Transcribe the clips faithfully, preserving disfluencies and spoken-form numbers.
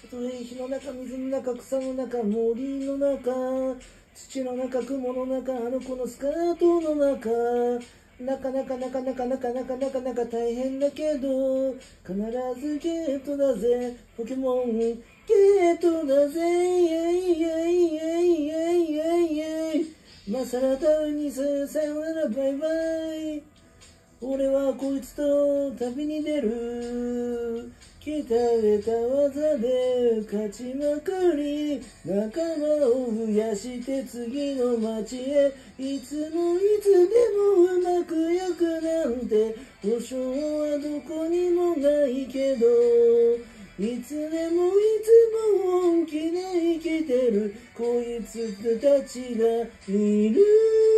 とえ火の中、水の中、草の中、森の中、土の中、雲の中、あの子のスカートの中、なかなかなかなかなかなかなかなか大変だけど、必ずゲットだぜ、ポケモン、ゲットだぜ、イエイイエイイエイイエイイエイイエイ。まさらたうにさよならバイバイ。俺はこいつと旅に出る。鍛えた技で勝ちまくり、仲間を増やして次の街へ。いつもいつでもうまくいくなんて保証はどこにもないけど、いつでもいつも本気で生きてるこいつたちがいる。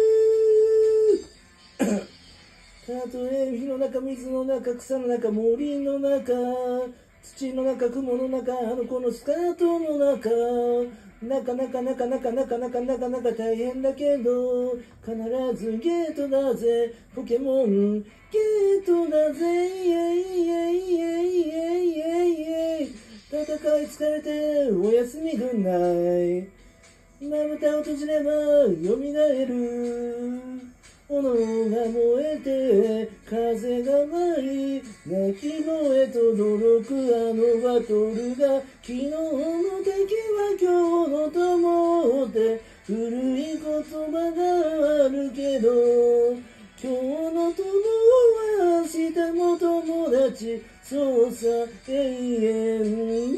たとえ火の中、水の中、草の中、森の中、土の中、雲の中、あの子のスカートの中、なかなかなかなかなかなかなかなか大変だけど、必ずゲートだぜ、ポケモン、ゲートだぜ、イエイイエイイエイイエイイエイイエイ。戦い疲れておやすみぐんない。まぶたを閉じれば蘇る。炎が燃えて風が舞い、鳴き声と驚くあのバトルが、昨日の敵は今日の友って古い言葉があるけど、今日の友は明日も友達、そうさ永遠に。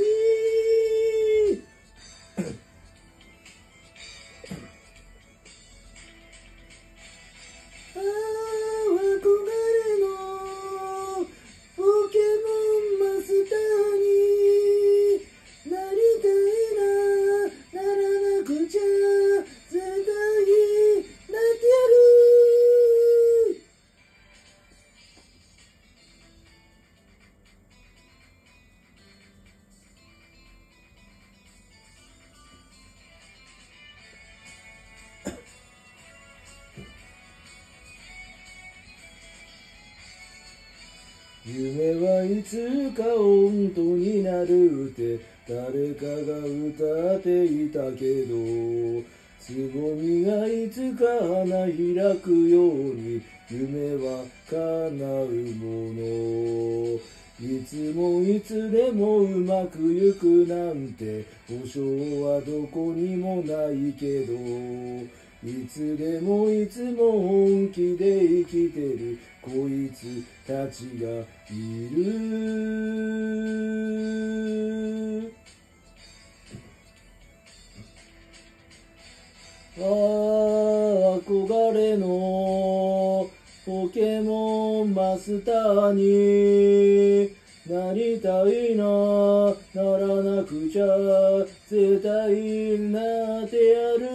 夢はいつか本当になるって誰かが歌っていたけど、つぼみがいつか花開くように夢は叶うもの。いつもいつでもうまくゆくなんて保証はどこにもないけど、いつでもいつも本気で生きてるこいつたちがいる。ああ、憧れのポケモンマスターになりたいな、ならなくちゃ絶対なってやる。